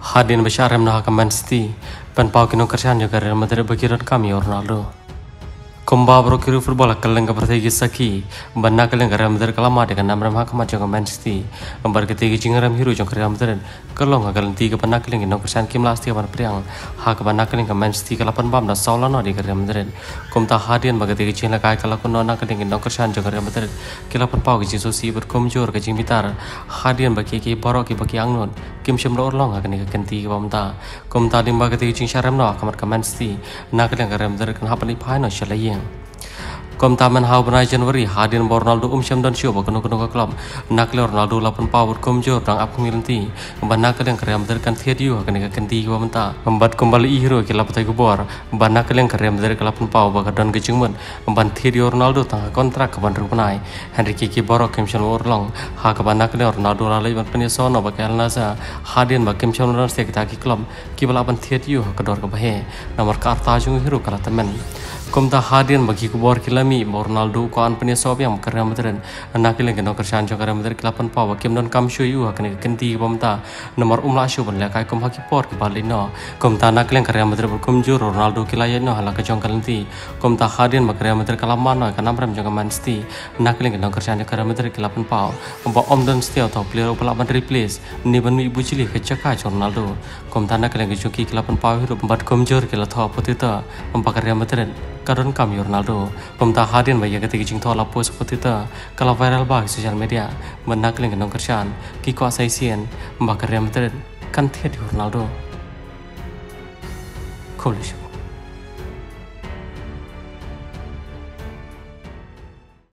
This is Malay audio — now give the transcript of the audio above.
Hadin Basharem na Man City, pen pau kino kerjaan juga Real Madrid bagiran kami Ronaldo. Kumba berkiru football kaleng kepertagi saki, banna kaleng Real Madrid kalama dengan nama hakamat juga Man City, embar ketiga jingaram hiru juga Real Madrid, kalong kaleng tiga banna kaleng kino kerjaan kim lasti aban priang, hak banna kaleng Man City kalapan bam dan saulan di Real Madrid. Kumta Hadin bagi tiga jing lakai kalakun nona kaleng kino kerjaan juga Real Madrid, kalapan pau kejing susi berkumjur kejing bitar, Hadin bagi borok bagi angnon, kim shemlo orlong akan ganti kumta, kumta limba ketiga jing syaram no hakamat Man City, nak kaleng Real Madrid kan hapan ipai no shalai. Taman hau benai Januari Hadin Ronaldo syam dan show bakal nukar klub nakle Ronaldo lapan power komjor dang ap kemilanti banna kaleng Real Madrid kan thiadio akan ganti wa menta membat kembali hero ke lapatai gubor banna kaleng Real Madrid lapan power bakal dan kejungmen memban thiadio Ronaldo tang kontrak ke bandar penai Henry Kiki borok kemshan orlong ha ke banna kaleng Ronaldo lalai ban penyesono bakal nasa Hadin bakem shan dan sekitaki klub kibal apan thiadio ke dor ke bahe nomor karta jung hero kala temen Kumta Hadin bagi kubor kilami Ronaldo ko an penyesob yang Real Madrid anak kileng kena kerjaan juga Real Madrid kelapan pawa kim don kam show you akan ganti kumta nomor umla show ban lekai kum haki por ke balino kumta anak kileng Real Madrid berkumjur Ronaldo kilayan no halak kejong kalanti kumta Hadin bagi Real Madrid kalaman no kanam ram juga Man City anak kileng kena kerjaan juga Real Madrid kelapan pawa umba om dan setia atau player upalapan replace ni ban ibu cili kecaka Ronaldo kumta anak kileng kejuki kelapan pawa hidup empat kumjur kila tho potita umba Real Madrid karon kami Ronaldo pemta Hadin bagi ketika jing thola post seperti itu kalau viral bagi sosial media menak link nong kerjaan kiko asaisian mbak Real Madrid kan tiada Ronaldo cool.